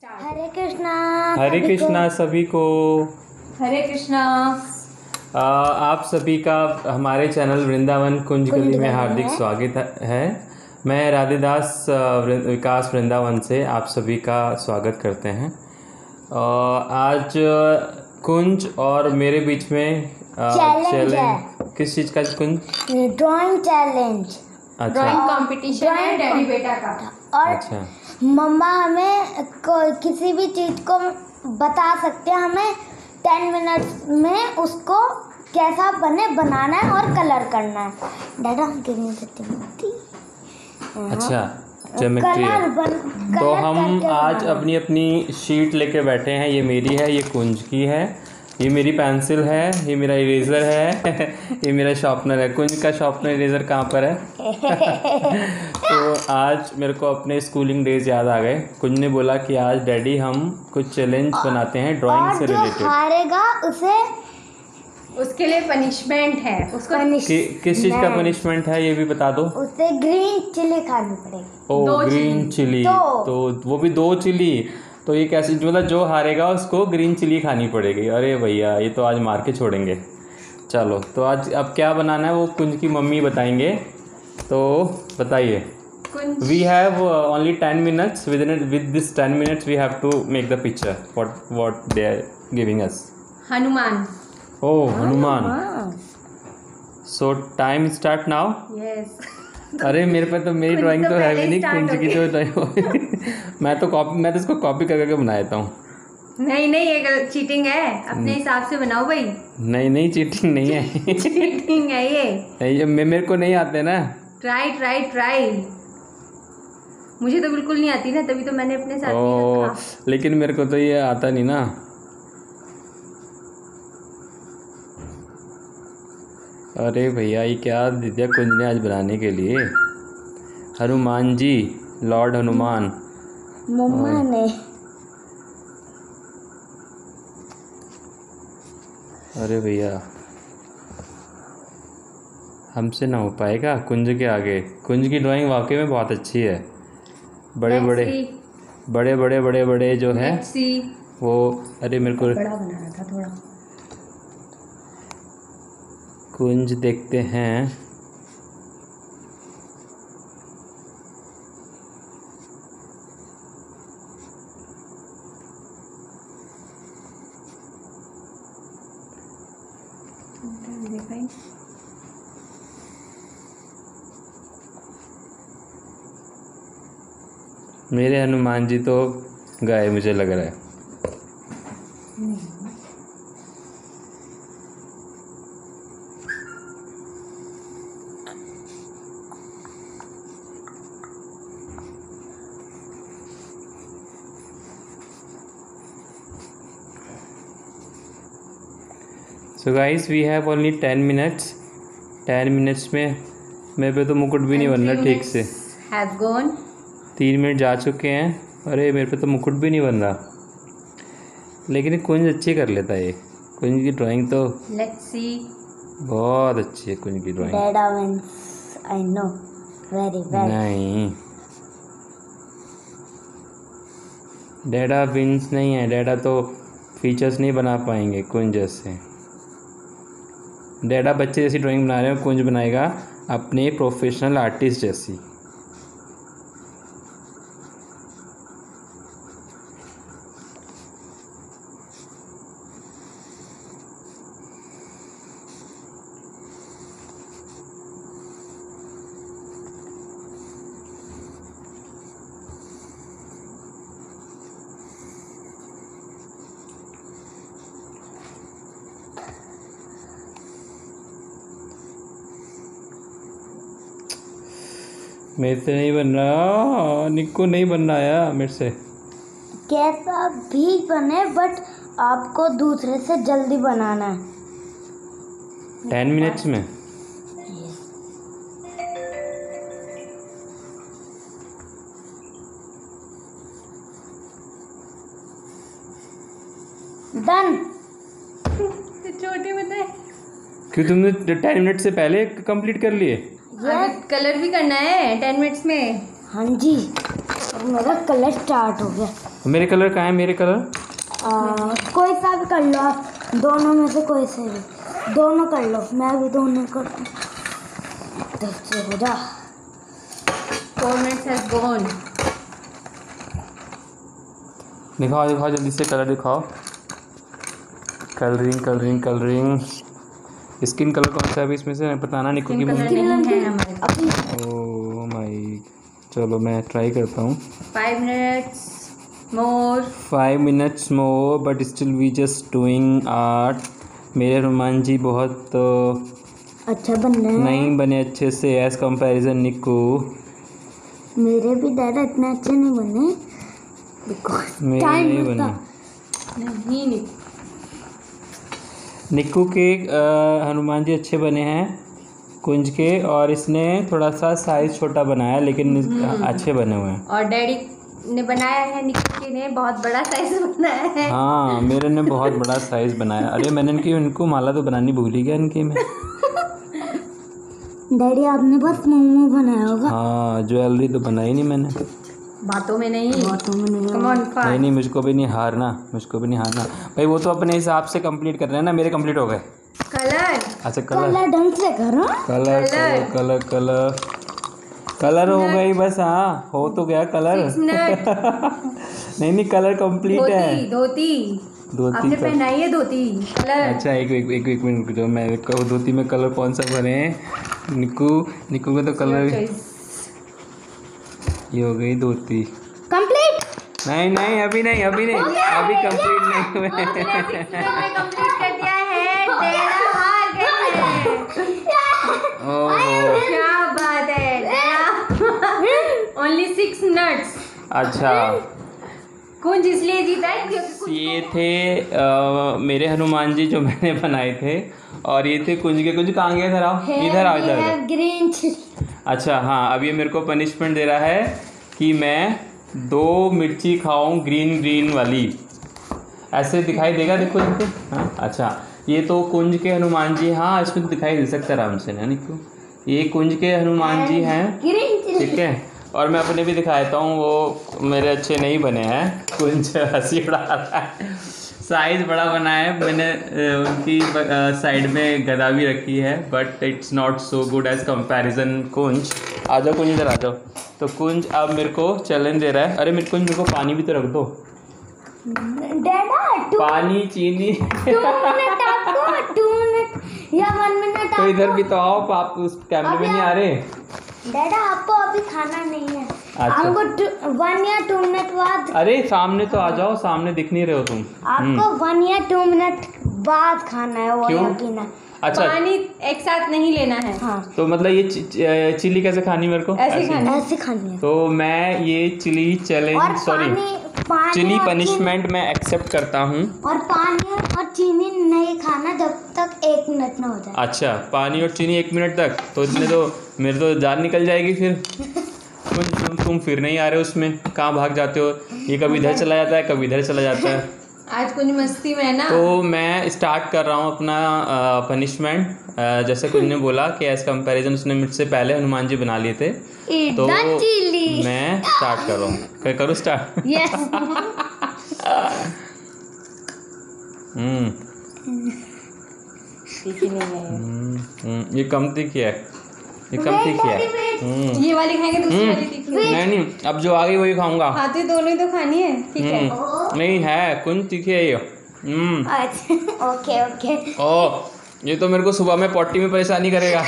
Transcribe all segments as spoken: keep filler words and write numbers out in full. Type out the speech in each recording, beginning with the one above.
हरे कृष्णा। हरे कृष्णा सभी को। हरे कृष्णा। आ, आप सभी का हमारे चैनल वृंदावन कुंज गली में हार्दिक है। स्वागत है। मैं राधेदास विकास वृंदावन से आप सभी का स्वागत करते हैं। आ, आज कुंज और मेरे बीच में चैलेंज। किस चीज़ का कुंज? Drawing challenge. अच्छा, ड्राइंग कंपटीशन है डैडी बेटा का। और अच्छा, मम्मा हमें को, किसी भी चीज़ को बता सकते हैं, हमें टेन मिनट्स में उसको कैसा बने बनाना है और कलर करना है। डैडा हम गिव मी द ज्योमेट्री। अच्छा ज्योमेट्री है। बन तो हम आज अपनी अपनी शीट लेके बैठे हैं। ये मेरी है, ये कुंज की है, ये मेरी पेंसिल है, ये मेरा इरेज़र है, ये मेरा शार्पनर है। कुंज का शार्पनर इरेज़र कहाँ पर है? तो आज मेरे को अपने स्कूलिंग डेज याद आ गए। कुंज ने बोला कि आज डैडी हम कुछ चैलेंज बनाते हैं ड्राइंग से रिलेटेड। जो हारेगा उसे उसके लिए पनिशमेंट है। उसको कि, किस चीज़ का पनिशमेंट है ये भी बता दो। उसे ग्रीन चिली खानी पड़ेगी। Oh green chili. तो वो भी दो चिली। तो ये कैसे, मतलब जो हारेगा उसको ग्रीन चिली खानी पड़ेगी। अरे भैया ये तो आज मार के छोड़ेंगे। चलो तो आज अब क्या बनाना है वो कुंज की मम्मी बताएंगे। तो बताइए। We have only ten minutes. With with this ten minutes we have to make the picture what what they are giving us. Hanuman. Oh Hanuman. So time start now. Yes. अरे मेरे पे तो मेरी ड्राइंग तो, तो है भी नहीं कुंज की तो मैं तो कॉपी मैं तो इसको कॉपी कर करके बना देता हूँ। नहीं नहीं ये चीटिंग है। अपने हिसाब से बनाओ भाई। नहीं नहीं चीटिंग नहीं है। चीटिंग है ये। ये मेरे को नहीं आते ना। Try try try. मुझे तो बिल्कुल नहीं आती ना, तभी तो मैंने अपने साथ में रखा। लेकिन मेरे को तो ये आता नहीं ना। अरे भैया ये क्या दे दिया कुंज ने आज बनाने के लिए। हनुमान जी, लॉर्ड हनुमान। मम्मा ने। अरे भैया हमसे ना हो पाएगा कुंज के आगे। कुंज की ड्राइंग वाकई में बहुत अच्छी है। बड़े बड़े बड़े बड़े बड़े बड़े जो है वो। अरे मेरे को बड़ा बनाना था थोड़ा। कुंज देखते हैं। मेरे हनुमान जी तो गए मुझे लग रहा है। So guys we have only ten minutes. Ten minutes में मेरे पे तो मुकुट भी नहीं बन रहा ठीक से। Have gone. तीन मिनट जा चुके हैं। अरे मेरे पे तो मुकुट भी नहीं बन रहा। लेकिन कुंज अच्छी कर लेता है ये। कुंज की ड्राइंग तो लेट्स सी बहुत अच्छी है। कुंज की drawing daddy wins. I know very well. नहीं डैडा विंस नहीं है। डैडा तो फीचर्स नहीं बना पाएंगे कुंज जैसे। डैडा बच्चे जैसी ड्राइंग बना रहे हो, कुंज बनाएगा अपने प्रोफेशनल आर्टिस्ट जैसी। मेरे से नहीं बन रहा। निक्को नहीं बन रहा है मेरे से। कैसा भी बने बट आपको दूसरे से जल्दी बनाना है। टेन मिनट्स में। डन। छोटे बताए क्यों तुमने टेन मिनट से पहले कंप्लीट कर लिए? कलर भी करना है टेन मिनट्स में। हाँ जी। अब मेरा कलर स्टार्ट हो गया। मेरे कलर कहाँ है? मेरे कलर आ, कोई सा भी कर लो आप, दोनों में से कोई से भी, दोनों कर लो। मैं भी दोनों कर तो हो जा। Four minutes has gone. दिखाओ दिखाओ जल्दी से कलर दिखाओ। Colouring colouring colouring. Skin colour कौन सा है अभी इसमें से बताना निको की कलर मम्मी। नहीं है हमारे पास। ओह माय, चलो मैं ट्राई करता हूँ। Five minutes more. Five minutes more but still we just doing art. मेरे हनुमान जी बहुत अच्छा बन रहे हैं। नहीं बने अच्छे से एज कंपैरिजन निक्कू। मेरे भी दादा इतने अच्छे नहीं बने बिकॉज मेरे टाइम नहीं लगता। बने। नहीं नहीं निक्कू के अ, हनुमान जी अच्छे बने हैं कुंज के, और इसने थोड़ा सा साइज छोटा बनाया लेकिन अच्छे बने हुए हैं। और डैडी ने बनाया है, निक्की ने बहुत बड़ा साइज बनाया है। हाँ मेरे ने बहुत बड़ा साइज बनाया। अरे मैंने इनकी इनको माला तो बनानी भूल ही गया इनकी मैं। डैडी आपने बस मोमो बनाया होगा। हाँ ज्वेलरी तो बनाई नहीं मैंने। बातों में नहीं, बातों में नहीं। कम ऑन नहीं नहीं मुझको भी नहीं हारना, मुझको भी नहीं हारना भाई। वो तो अपने हिसाब से कंप्लीट कर रहे हैं ना, मेरे कंप्लीट हो गए। कलर अच्छा कलर कलर ढंग से करो। Colour colour colour colour colour हो गई बस। हाँ हो तो गया कलर। नहीं नहीं कलर कंप्लीट है। धोती धोती आपने का- पहनाई है धोती कलर। अच्छा एक एक एक एक मिनट जो मैं एक- धोती में कलर कौन सा भरे हैं? निक्कू निक्कू का तो कलर ये हो गई धोती कंप्लीट। नहीं नहीं अभी नहीं अभी नहीं अभी कंप्लीट नहीं हुए। कंप्लीट कर दिया है। डेढ़ा हार गए हैं। ओहो क्या बात है। Only six minutes. अच्छा कुंज इसलिए जीता है क्योंकि ये थे आ, मेरे हनुमान जी जो मैंने बनाए थे, और ये थे कुंज के। कुंज कहाँ गया? इधर आओ इधर आओ इधर इधर। ग्रीन। अच्छा हाँ अब ये मेरे को पनिशमेंट दे रहा है कि मैं दो मिर्ची खाऊं ग्रीन ग्रीन वाली। ऐसे दिखाई देगा? देखो देखो। हाँ अच्छा ये तो कुंज के हनुमान जी। हाँ इसमें तो दिखाई दे सकता है आराम से ना निक्कू। ये कुंज के हनुमान जी हैं, ग्रीन। ठीक है। और मैं अपने भी दिखाता हूँ, वो मेरे अच्छे नहीं बने हैं। कुंज हंसी उड़ा रहा है। साइज़ बड़ा बना है मैंने। अ, उनकी साइड में गदा भी रखी है but it's not so good as comparison Kunj. आ जाओ कुंज इधर आ जाओ। तो कुंज अब मेरे को चैलेंज दे रहा है। अरे मेरे कुंज मेरे को पानी भी तो रख दो। डैडा टू पानी चीनी टू मिनट आपको, टू मिनट या वन मिनट। तो इधर भी तो आओ, आप उस कैमरे में नहीं आ रहे। डैडा आपको अभी खाना नहीं है। अच्छा। हमको वन या टू मिनट बाद। अरे सामने तो आ जाओ, सामने दिख नहीं रहे हो तुम। आपको वन या टू मिनट बाद खाना है वो क्यों? या पीना। अच्छा पानी एक साथ नहीं लेना है। हाँ तो मतलब ये चि- चि- चिली कैसे खानी मेरे को? ऐसे खानी। ऐसे खानी है। तो मैं ये चिली और चैलेंज सॉरी पानी पानी चिली और पनिशमेंट मैं एक्सेप्ट करता हूँ। चीनी- और पानी और चीनी नहीं खाना जब तक एक मिनट ना हो जाए। अच्छा पानी और चीनी एक मिनट तक? तो इतने तो मेरे तो जान निकल जाएगी फिर। तुम तुम तुम फिर नहीं आ रहे हो उसमें, कहाँ भाग जाते हो? ये कभी इधर चला जाता है कभी इधर चला जाता है। आज कुछ मस्ती में है ना। तो मैं स्टार्ट कर रहा हूँ अपना पनिशमेंट। जैसे कुछ ने बोला कि एज कंपैरिजन उसने मुझसे पहले हनुमान जी बना लिए थे, तो इतना चिली। मैं स्टार्ट कर रहा हूँ। कर करूँ स्टार्ट? यस। हम्म तीखी नहीं है। हम्म, हम्म, ये कम तीखी है, ये कम तीखी है। हम्म ये वाली खाएंगे दूसरी हम्म, वाली तीखी होगी। नहीं नहीं अब जो आ गई वही खाऊंगा। हाँ तो ये दोनों ही तो खानी है। ठीक है। हम्म, नहीं है कुछ तीखी है ये। हम्म अच्छा ओके ओके। ओ ये तो मेरे को सुबह में पॉटी में परेशानी करेगा।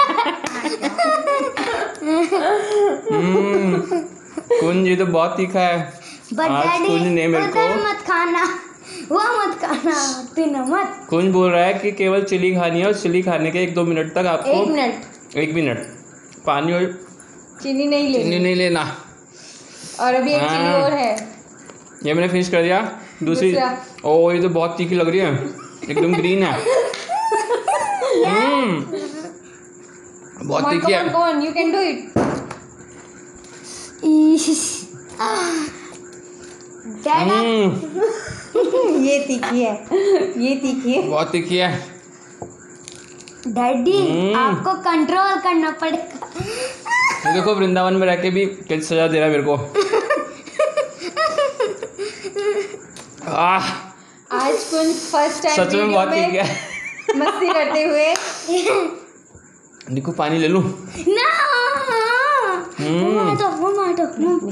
हम्म कुंज ये तो बहुत तीखा है। बट आज डैडी कुंज ने मेरे उधर को मत खाना, वो मत खाना, पीना मत। कुंज बोल रहा है कि केवल चिली खानी है और चिली खाने के एक दो मिनट तक आपको एक मिनट एक मिनट पानी और चीनी नहीं चीनी लेनी। नहीं लेना। और अभी एक चिली हाँ। और है। ये मैंने फिनिश कर दिया। दूसरी दूसरा। ओ ये तो बहुत तीखी लग रही है, एकदम ग्रीन है। हम्म बहुत Come on, तीखी come on, है। come on, you can do it. डैडा हम्म ये तीखी है, ये तीखी है। बहुत तीखी है। Daddy hmm. आपको कंट्रोल करना पड़ेगा। ये देखो वृंदावन में रह के भी कैसे सजा दे रहा है मेरे को। आह आज कुंज फर्स्ट टाइम सच में बहुत ठीक है। मस्ती करते हुए। निकू पानी ले लूं? ना हम्म माटो माटो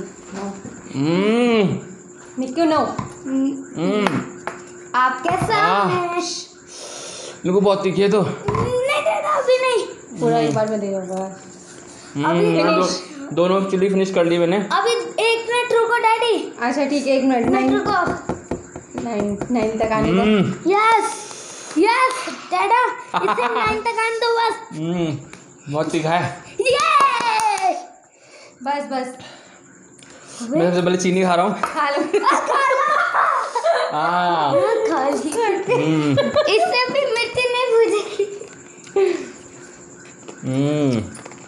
हम्म निक्कू नो। हम्म आप कैसा आह। है? निकू बहुत तीखी है तो। नहीं देना अभी नहीं, पूरा एक बार में दे दूंगा। हम्म मैं दो, दोनों चिली फिनिश कर ली मैंने। अभी एक मिनट रुको डैडी, अच्छा ठीक है, एक मिनट। मिनट नाइन रुको। नाइन नाइन तक आने दो। हम्म यस यस डैडा, इसे नाइन तक आने दो बस। हम्म बहुत तीखा है। ये बस बस मैं सबसे पहले चीनी खा रहा हूँ। खा लो। हाँ खा ली। हम्म इससे भी मिर्ची नहीं भूजेगी। हम्म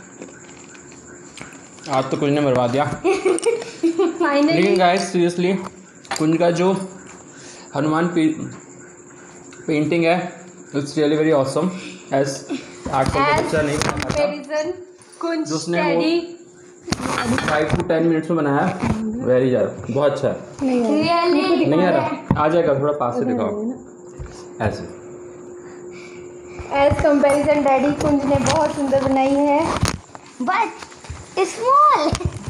आज तो कुछ ने बर्बाद दिया। फाइनली लेकिन गाइस सीरियसली कुंज का जो हनुमान पे, पेंटिंग है it's really very awesome. As आजकल का As बच्चा नहीं बना पाता, कंपैरिजन कुंज जो उसने वो- daddy five two ten minutes में बनाया। वेरी ज़्यादा बहुत अच्छा है। रियली नहीं आ रहा, आ जाएगा, थोड़ा पास से दिखाओ ऐसे। एज कंपैरिजन डैडी कुंज ने बहुत सुंदर बनाई है। बट स्मॉल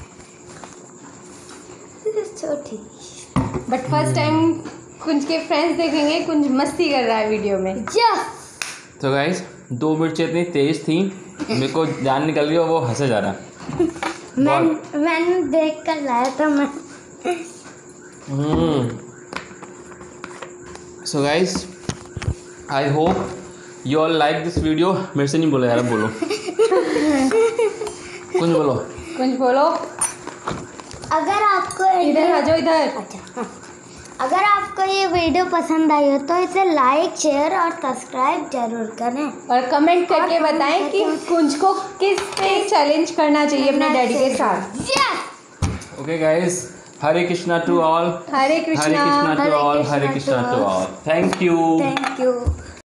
छोटी। बट फर्स्ट टाइम कुंज के फ्रेंड्स देखेंगे कुंज मस्ती कर रहा है वीडियो में। यस तो गाइस दो मिर्चें इतनी तेज थी मेरे को जान निकल गई और वो हंसे जा रहा। मैं मैंने देख कर लाया था मैं। So guys I hope you all like this video. मेरे से नहीं बोला यार, बोलो कुछ बोलो। कुंज बोलो, अगर आपको इधर आ जाओ इधर। अच्छा, अगर आपको ये वीडियो पसंद आई हो तो इसे लाइक शेयर और सब्सक्राइब जरूर करें। और कमेंट करके और बताएं कि कुंज को किस पे चैलेंज करना चाहिए अपने डैडी के साथ। Yes okay guys, Hare Krishna to all. Hare Hare Krishna. Krishna to Hare all. Krishna Hare to Krishna to all. All. Thank you. Thank you.